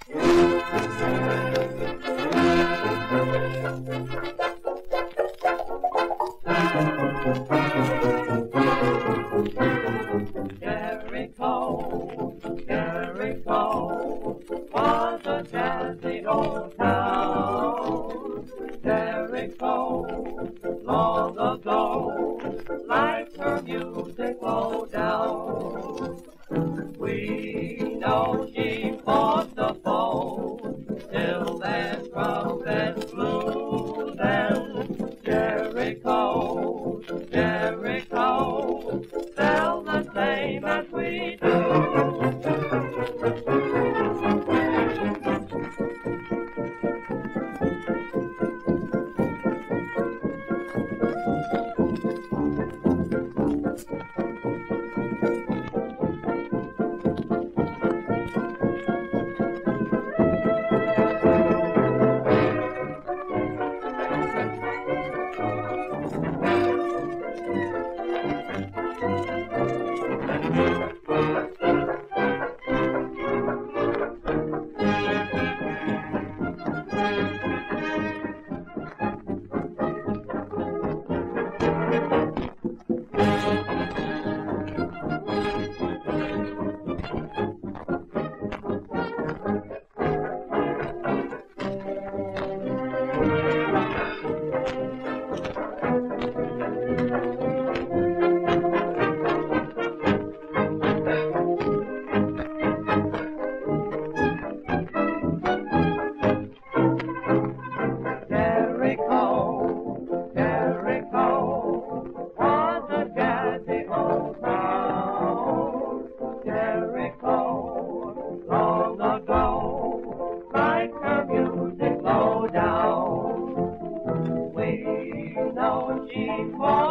Jericho, Jericho was a jazzy old town. Jericho, long ago, like her music low down. We know she fought the foe till that trumpet blew. Then Jericho, Jericho felt the same as we do. She